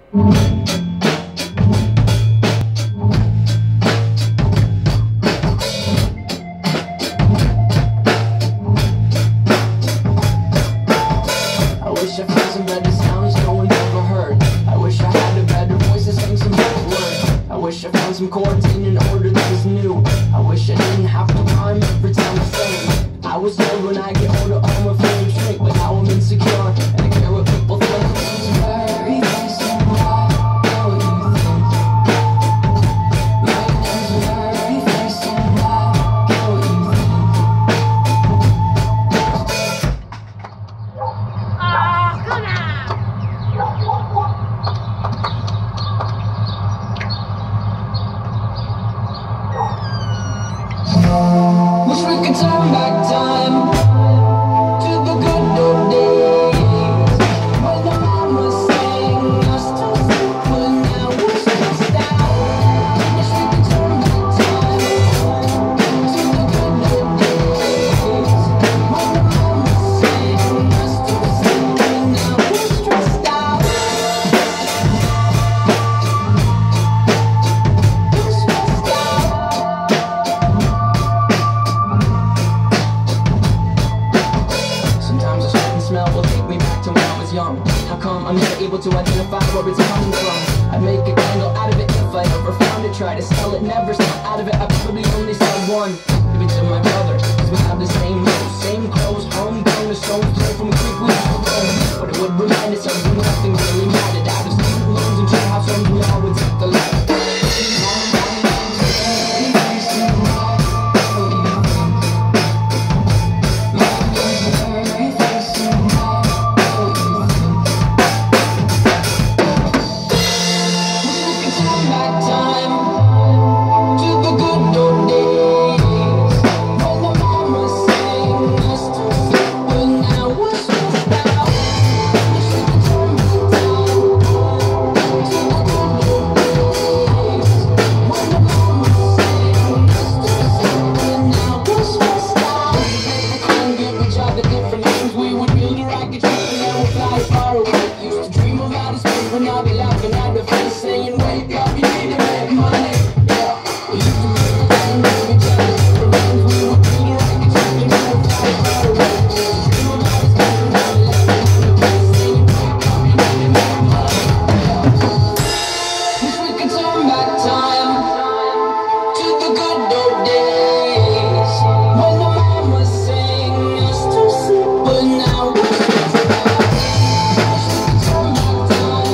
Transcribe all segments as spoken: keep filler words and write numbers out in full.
I wish I found some better sounds no one ever heard. I wish I had a better voice to sing some better words. I wish I found some chords in an order that was new. I wish I didn't have to rhyme every time I sang. I was told when I get older all my feelings shrink, but now I'm insecure and I care what people think. It's very easy, why do you think? My name's very easy, why do you think? Oh, come on! Wish we could turn back time to the good old days when the mama sang us to sleep, but now we're stressed out. Wish we could turn back time to the good old days when the mama sang us to sleep, but now we're stressed out. We're stressed out. Sometimes a certain smell will take me back to when I was young. How come I'm never able to identify where it's coming from? I'd make a candle out of it if I ever found it. Try to sell it, never sell out of it. I probably only sell one. Give it to my brother, cause we have the same nose, same clothes, homegrown, the stones thrown from a creek we used to roam. But it would remind us of when nothing really mattered. Out of student loans and tree house homes, we all would take the light. I'll be laughing at the face saying, wake up, you need to make money. Yeah, we used to make a thing with each other. Remains we would treat it like a champion. We would fly far away. Dream about us, dream about it. Laughing at the face saying, wake up, you need to make money. Yeah. Wish we could turn back time to the good old days when the mama sang us to sleep, but now we're stressed out. Wish we could turn back time.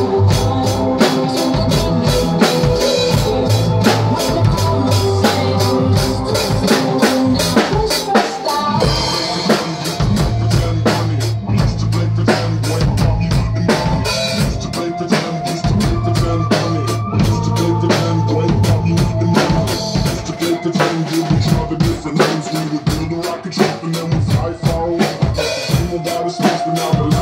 Different names, we would build a rocket ship and then we fly far away. Dream about a space, but now we're